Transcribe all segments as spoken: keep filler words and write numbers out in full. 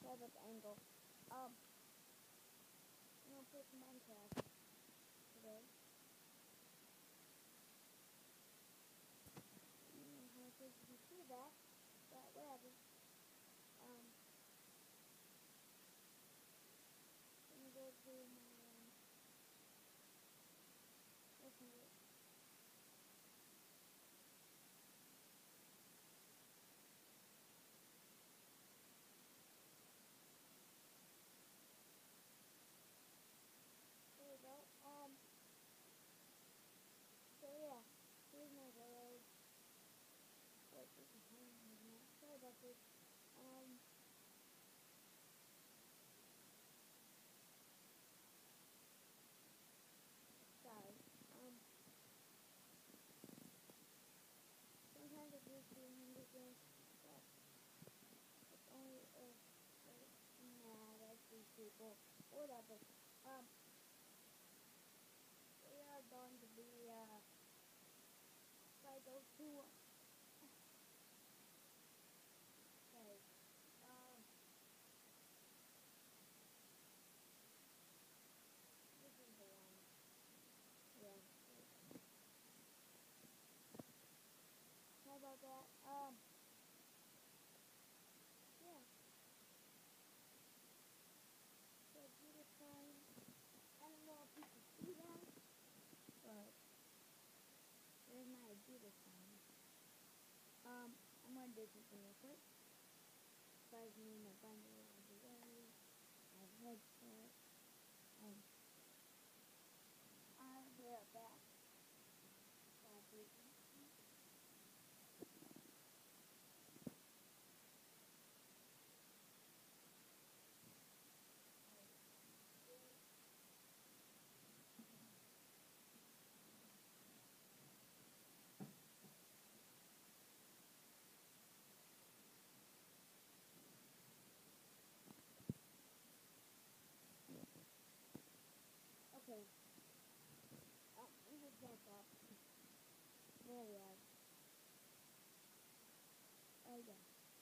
sorry about the angle. Um, I'm gonna play some Minecraft today. I don't know how close you can see that, but whatever. Um, I'm gonna go to my, um, listen to it. There we go. Um, so yeah, here's my village. Wait, this is home, isn't it? Sorry about this. Um, sorry. Um, sometimes I do see Hunger Games, but it's only if, like, nah, that's these people. Whatever. Um, we are going to be, uh, like those two, okay, um, this is the one. Yeah. How about that? Um, yeah. So do this time. I don't know if you can see that, but there's my do this time. Um, I'm gonna do something real quick. Guys, me and my binder will be ready. I have headset. Um, I'll be right back. Uh, briefly. Okay. Um, we just back up. There we are. Oh yeah.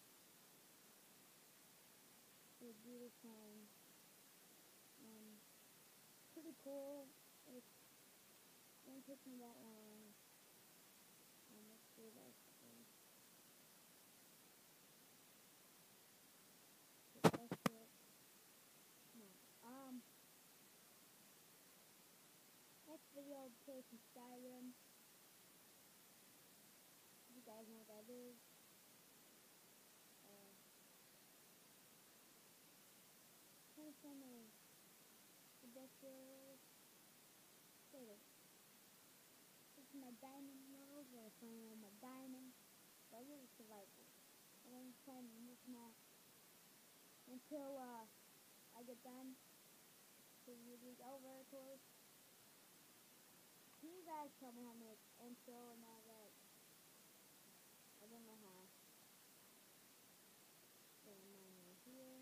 So do this time. Um, pretty cool. It won't take me that long. Um, let's do this. That's it. No. Um, next video I'll play some Skyrim. You guys know what that is. Uh, kind of similar to Deathfield. Sort of. This is my diamond world where I find all my diamonds. But I really survival. I'm going to play in this map until uh, I get done. So you read over, of course. Can you guys tell me how to make intro and all that? I don't know how. So mine right here.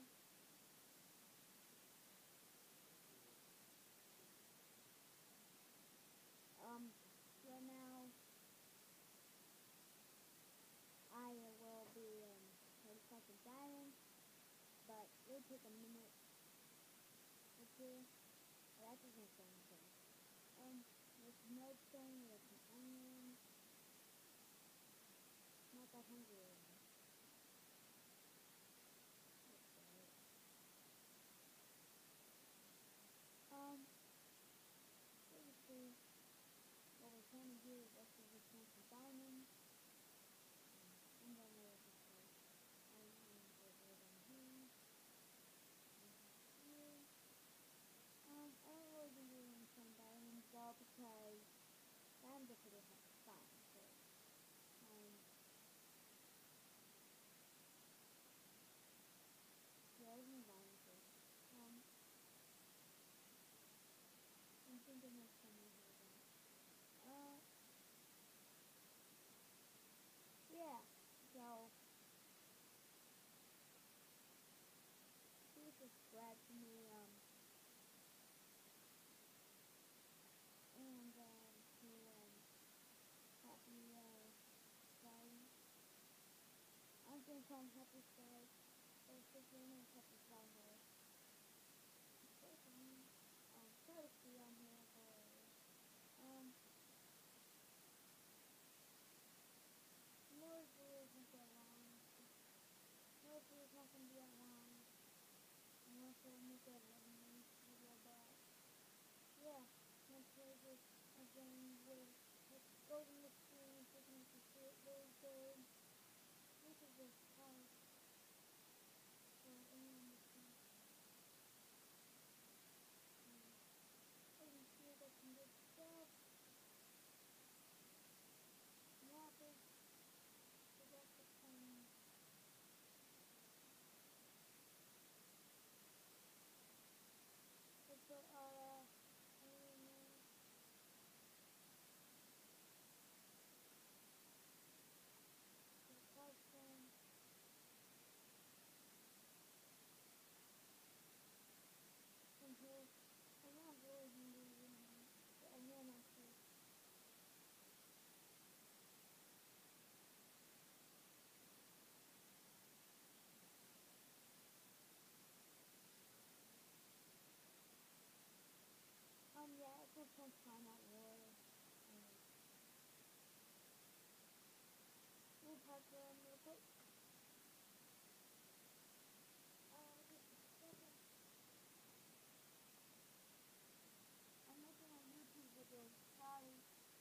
Um, right now, I will be um, trying to catch a diamond, but it will take a minute or two. But that doesn't say anything. Um, there's no stone, there's an onion. Not that hungry anymore. Um, basically, what we're trying to do is actually just plant some diamonds. And then we'll just like, I'm going to go right down here. Here. Um, I don't really been doing some diamonds though because diamonds are pretty hard to find. So, um, yeah, I was diamonds first. Um, I'm thinking of something like that. Uh, yeah. So, please subscribe to me. Um, and uh, to um, happy uh, Sky. I'm gonna call him Happy Sky. was just random type of fly here. Okay, fine. Um, try to see on here, but, um, no video isn't that long. No video is not going to be that long. Unless I make a eleven minute video, but, yeah, next video is again with, with golden experience, you can see it really good. This is just hard for anyone to see. I can see it, I can get stuff. Rappers, so that's the thing. Let's put our, uh, I don't know, the custom, and here, I'm not really going to do it, but I know my shit. Um, yeah, it's just some time out war. Um, we'll talk to them real quick. Uh, just a second. I'm making a YouTube video. Sorry.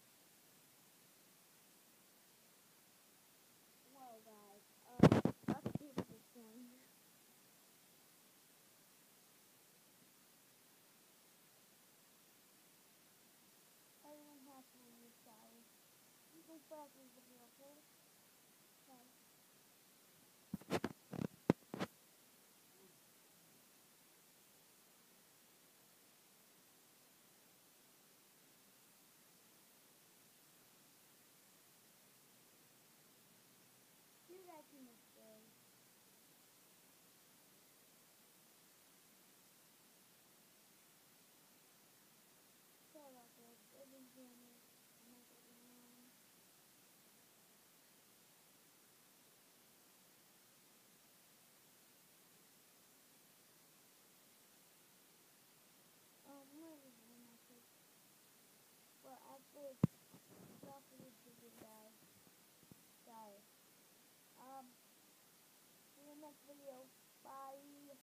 Whoa, guys. Uh, let's keep this one. Everyone has to leave, guys. You can start this video, okay? Okay. You guys can just stay. Sorry about this. I've been doing this. I'm not getting on. Um, where is the message? Well, actually, it's off of this video, guys. Guys. Um, see you next video.